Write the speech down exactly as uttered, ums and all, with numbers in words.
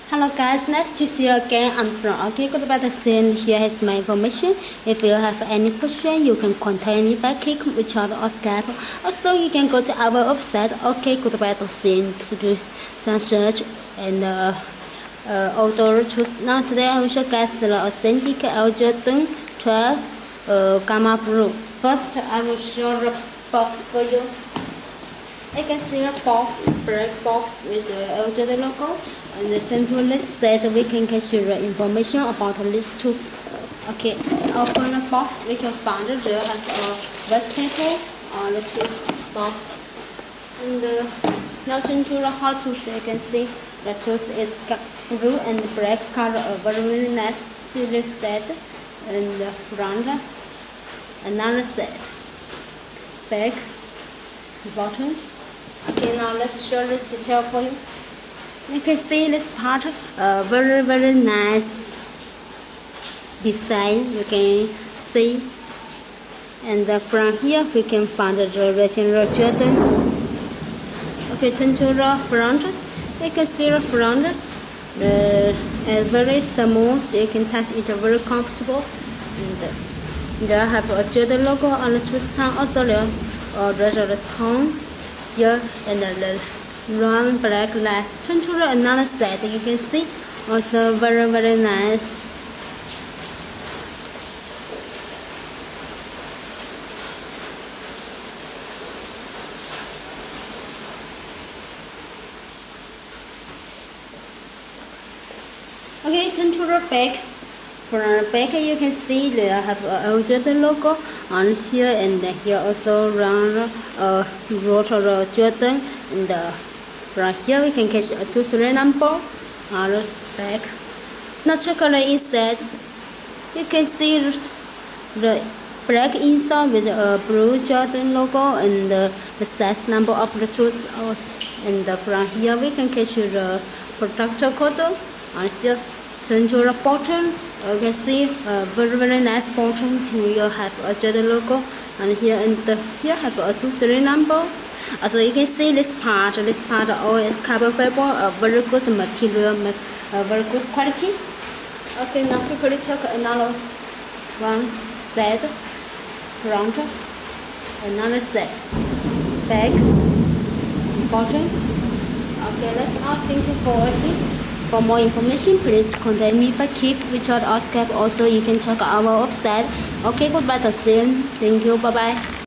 Hello guys, nice to see you again. I'm from OK Goodbye Scene. Here is my information. If you have any question, you can contact me by click WeChat or Skype. Also, you can go to our website OK Goodbye Scene to do some search and uh, uh, outdoor choose. Now today I will show you guys the authentic L Jordan twelve uh, Gamma Blue. First, I will show the box for you. I can see a box, black box with the L Jordan logo, and the central list that we can capture the information about this tooth. Okay, open the box, we can find there has a wet paper on the tooth box. And uh, now into the hot tooth, you can see the tooth is blue and black color, a very nice steel set, and the front, another set, back, bottom. Okay, now let's show this detail for you. You can see this part, uh, very very nice design. You can see, and uh, from here we can find the original Jordan. Okay, turn to the front. You can see the front. The uh, very smooth. You can touch it very comfortable. And uh, they have a Jordan logo on the twist tongue. Also, there uh, there's a tongue here and the round black glass. Turn to another side, you can see also very very nice. Okay, turn to the back. From the back you can see they have a L Jordan logo on here, and here also round uh, wrote uh, Jordan, and uh, from here we can catch a two three number on the back. Now check the inside. You can see the black inside with a blue Jordan logo and uh, the size number of the tooth. And uh, from here we can catch the product code on here. Turn to the bottom. You can see a very very nice bottom. We will have a Jordan logo, and here and the, here have a two three number. Also you can see this part. This part all is carbon fiber, a very good material, a very good quality. Okay, now quickly check another one side, front, another side, back, bottom. Okay, that's all. Thank you for watching. For more information, please contact me by Keep, WeChat or Skype. Also, you can check our website. Okay, goodbye, till soon. Thank you. Bye bye.